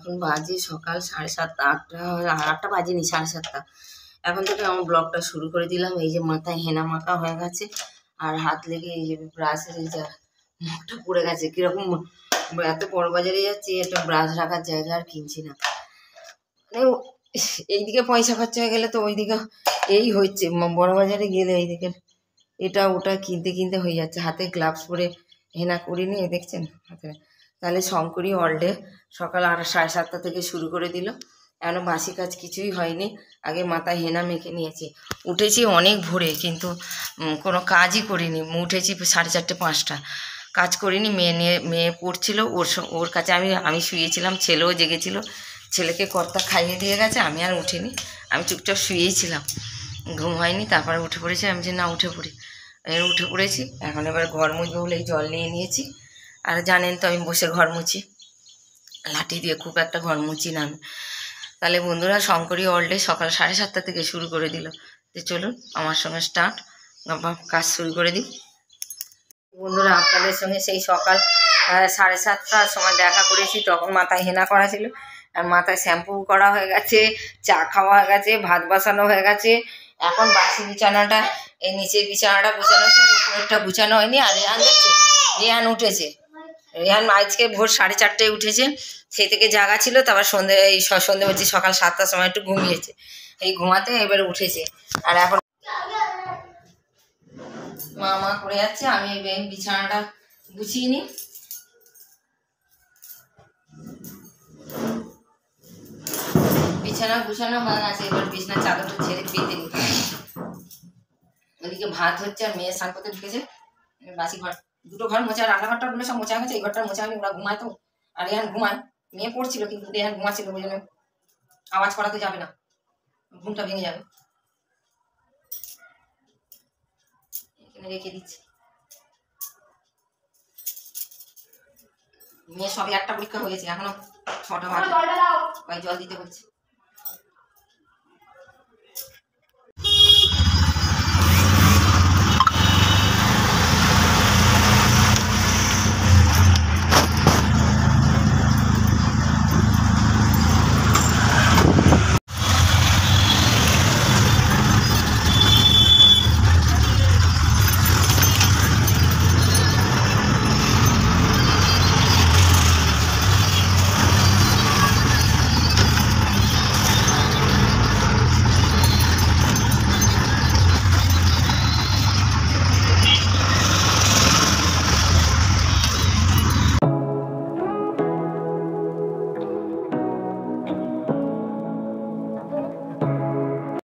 এখন বাজে সকাল 7:30 8টা বাজেনি, 7:30। এখন থেকে আমার ব্লগটা শুরু করে দিলাম। এই যে মাথায় হেনা মাখা হয়ে গেছে, আর হাত লেগে এই যে ব্রাশের এই যা মুখটা পড়ে গেছে। কিরকম এত বড় বাজারে যাচ্ছি, একটা ব্রাশ রাখার জায়গা আর কিনছি না। মানে এইদিকে পয়সা খরচা হয়ে গেলে তো ওইদিকে এই হচ্ছে, বড় বাজারে গেলে এইদিকে এটা ওটা কিনতে কিনতে হয়ে যাচ্ছে। হাতে গ্লাভস পরে হেনা করিনি, দেখছেন হাতে। তাহলে শঙ্করী অলডে সকাল 7:30 থেকে শুরু করে দিল। এখনো বাসি কাজ কিছুই হয়নি, আগে মাথায় হেনা মেখে নিয়েছি। উঠেছি অনেক ভোরে, কিন্তু কোনো কাজই করিনি। উঠেছি 4:30 5টা, কাজ করিনি। মেয়ে পড়ছিল, ওর কাছে আমি শুয়েছিলাম, ছেলেও জেগেছিল। ছেলেকে কর্তা খাইয়ে দিয়ে গেছে, আমি আর উঠিনি, আমি চুপচাপ শুয়েই ছিলাম, ঘুম হয়নি। তারপরে উঠে পড়েছি, আমি যে না উঠে পড়ি, উঠে পড়েছি। এখন এবার ঘর মুছবো বলে এই জল নিয়ে নিয়েছি। আর জানেন তো আমি বসে ঘর মুছি, লাঠি দিয়ে খুব একটা ঘর মুছি না আমি। তাহলে বন্ধুরা, শঙ্করী অলডে সকাল 7:30 থেকে শুরু করে দিল। তো চলুন আমার সঙ্গে স্টার্ট, কাজ শুরু করে দিই। বন্ধুরা, আপনাদের সঙ্গে সেই সকাল 7:30টার সময় দেখা করেছি। তখন মাথায় হেনা করা ছিল, আর মাথায় শ্যাম্পু করা হয়ে গেছে, চা খাওয়া হয়ে গেছে, ভাত বসানো হয়ে গেছে। এখন বাসি বিছানাটা, এই নিচের বিছানাটা গুছানো হচ্ছে, উপরেরটা গুছানো হয়নি। আর রেহান দেখছে, রেহান উঠেছে। রেহান আজকে ভোর 4:30টায় উঠেছে, সেই থেকে জাগা ছিল। তারপর সন্ধে বলছি সকাল 7টার সময় একটু ঘুমিয়েছে, এই ঘুমাতে এবার উঠেছে। আর এখন মা করে যাচ্ছে, আমি এই বিছানাটা গুছিয়ে নিই। বিছানা গুছানো হয়ে গেছে, এবার বিছানার চাদরটা ছেড়ে পেতে নিই। ওদিকে ভাত হচ্ছে, আর মেয়ে স্নান করতে ঢুকেছে। বাসি ঘর, দুটো ঘর মোছা, রান্নাঘরটা গুলো সব মোছা গেছে, এই ঘরটা মোছা হয়নি, ওরা ঘুমায় তো। আর রেহান ঘুমায়, মেয়ে পড়ছিল কিন্তু রেহান ঘুমাচ্ছিল, ওই জন্য আওয়াজ করাতে যাবে না, ঘুমটা ভেঙে যাবে। এখানে রেখে দিচ্ছি। মেয়ে সবে একটা পরীক্ষা হয়েছে, এখনো 6টা বাজে, জল দিতে বলছি।